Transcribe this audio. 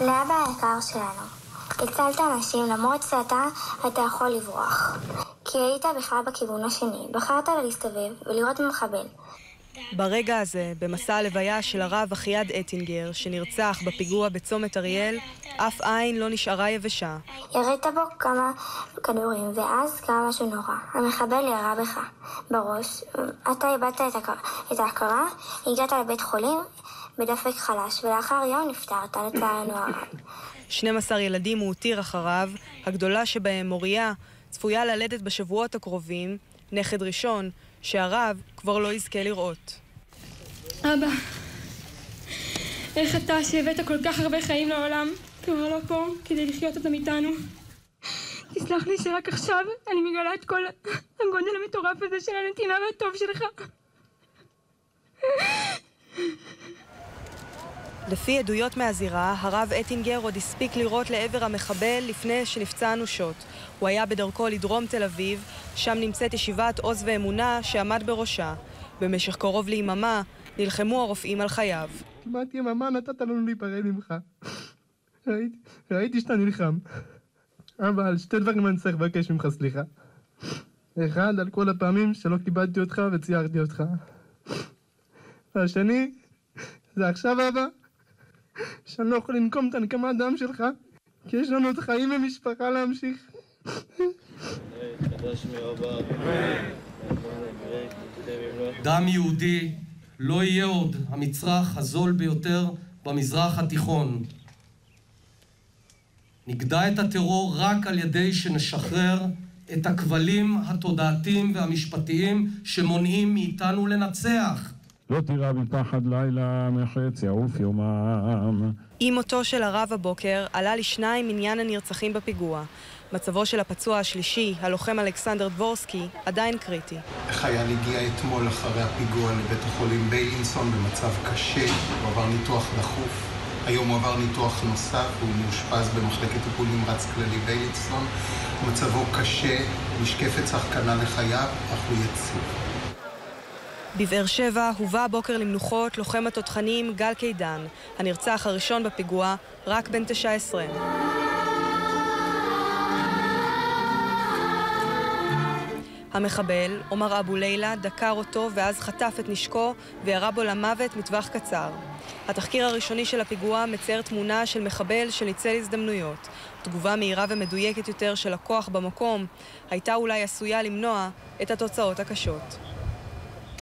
לאבא היקר שלנו, הצלת אנשים למרות שאתה יכול לברוח. כי היית בכלל בכיוון השני, בחרת להסתובב ולראות מחבל. ברגע הזה, במסע הלוויה של הרב אחיעד אטינגר, שנרצח בפיגוע בצומת אריאל, אף עין לא נשארה יבשה. ירית בו כמה כדורים, ואז קרה משהו נורא. המחבל ירה בך בראש, אתה איבדת את ההכרה, הגעת לבית חולים בדפק חלש, ולאחר יום נפטרת לצערנו הרב. 12 ילדים הוא הותיר אחריו, הגדולה שבהם מוריה, צפויה ללדת בשבועות הקרובים, נכד ראשון, שהרב כבר לא יזכה לראות. אבא, איך אתה שהבאת כל כך הרבה חיים לעולם, כבר לא פה כדי לחיות אותם איתנו? תסלח לי שרק עכשיו אני מגלה את כל הגודל המטורף הזה של הנתינה והטוב שלך. לפי עדויות מהזירה, הרב אטינגר עוד הספיק לירות לעבר המחבל לפני שנפצע אנושות. הוא היה בדרכו לדרום תל אביב, שם נמצאת ישיבת עוז ואמונה שעמד בראשה. במשך קרוב ליממה נלחמו הרופאים על חייו. כמעט יממה נתת לנו להיפרד ממך. ראיתי שאתה נלחם. אבל שתי דברים אני צריך לבקש ממך סליחה. אחד, על כל הפעמים שלא קיבלתי אותך וציירתי אותך. והשני, זה עכשיו אבא, שאני לא יכול לנקום את הנקמת דם שלך, כי יש לנו את חיים ומשפחה להמשיך. דם יהודי לא יהיה עוד המצרך הזול ביותר במזרח התיכון. נגדע את הטרור רק על ידי שנשחרר את הכבלים התודעתיים והמשפטיים שמונעים מאיתנו לנצח. לא תירא מפחד לילה מחץ יעוף יומם. עם מותו של הרב הבוקר עלה לשניים עניין הנרצחים בפיגוע. מצבו של הפצוע השלישי, הלוחם אלכסנדר דבורסקי, עדיין קריטי. החייל הגיע אתמול אחרי הפיגוע לבית החולים ביילינסון במצב קשה, הוא עבר ניתוח דחוף. היום הוא עבר ניתוח נוסף, הוא מאושפז במחלקת טיפול נמרץ כללי ביילינסון. מצבו קשה, משקפת סכנה לחייו, אך הוא יציב. בבאר שבע הובא הבוקר למנוחות לוחם התותחנים גל קידן, הנרצח הראשון בפיגוע, רק בן 19. המחבל, עומר אבו לילה, דקר אותו ואז חטף את נשקו וירה בו למוות מטווח קצר. התחקיר הראשוני של הפיגוע מצייר תמונה של מחבל שניצל הזדמנויות. תגובה מהירה ומדויקת יותר של הכוח במקום הייתה אולי עשויה למנוע את התוצאות הקשות.